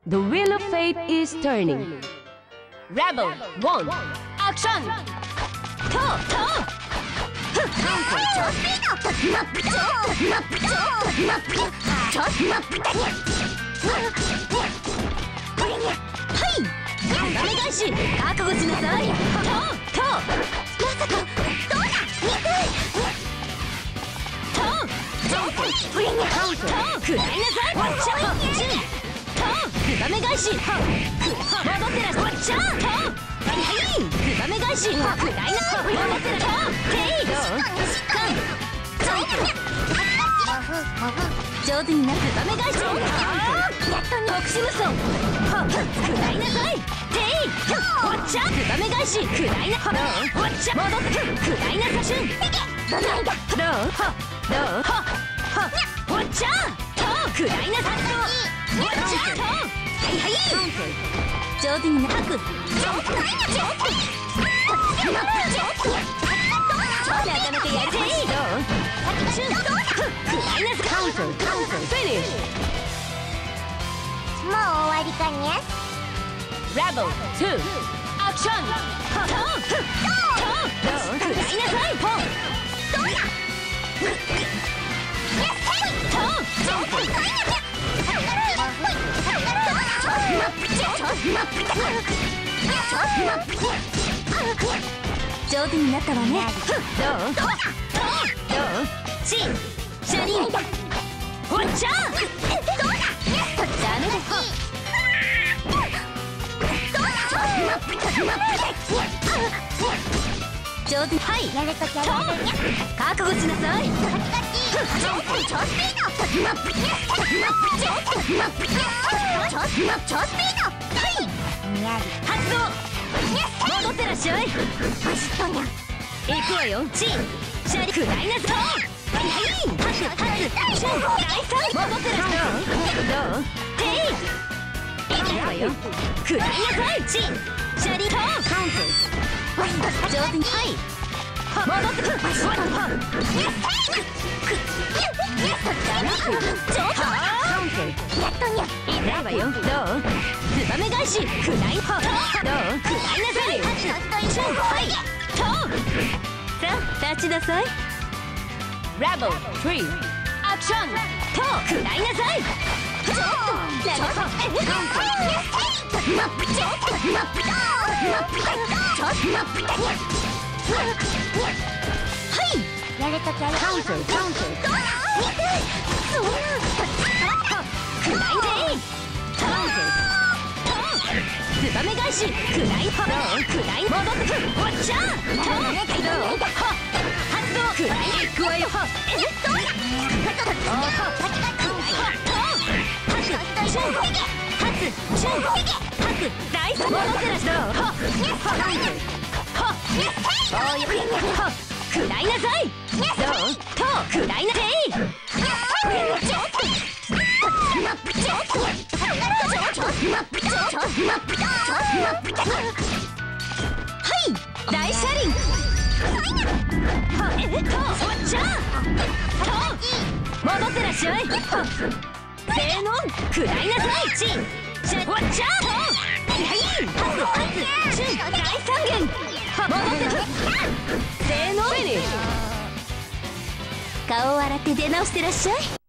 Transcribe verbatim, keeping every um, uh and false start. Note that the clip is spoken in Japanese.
The wheel of fate is turning. Rebel one. Action. To to.覚悟しなさい。とと。まさか。どうだ。と。これに。と。食らいなさい。わっちゃ。と。ツバメ返し。戻ってらっしゃい。わっちゃ。と。はいはい。ツバメ返し。食らいなさい。戻ってらっしゃい。てい。上手になるツバメ返し。特殊無双。食らいなさい。てい。わっちゃ。ツバメ返し。食らいな。わっちゃ。戻って食らいなさしゅん。どうどうどうわっちゃ。と食らいなさと。わっちゃ。とはいはい。上手になく。上手上手。なかなかやる。てい。どう。しゅん。食らいなさ。カウントカウントフィニッシュ。 もう終わりかにゃ。 Rebel two. Action. To to to. 食らいなさい。ポン。どうだ。上手になったわね。どう？どう？チン、シャリン、わっちゃ。どうだ。ダメです。上手。はい。やるときやるね。覚悟しなさい。超スピード。超スピード。はい。発動。戻ってらっしゃい。走っとんや。行くわよ。チン、シャリ、食らいなさい。はいはい。発発チン、大三。戻ってらっしゃい。どう？てい。行くわよ。食らいなさい。チン、シャリ、カウント。上手に。はい。戻ってくる。走っとんや。やっとんや。痛いわよ。どう？ツバメ返し。食らい。どう？食らいなさい。はい。と。さあ立ちなさい。Rebel three. Action. と。食らいなさい。ちょっと。ちょっと。はい。 やるときやる。 カウントカウント。そうな。食らいで。カウント。ツバメ返し。食らい。食らい。戻ってくる。わっちゃ。発動。食らい。行くわよ。えっと。食らい。発。チュン。発。チュン。発。大三。戻ってらっしゃい。は。は。おや。は。食らいなさい。どう？と食らいなさい。はい。大車輪。はえっとわっちゃ。と戻ってらっしゃい。はせーの食らいなさい。チンシャわっちゃ。はいはい。はつチュン大三元。は戻ってく。せーの。顔を洗って出直してらっしゃい。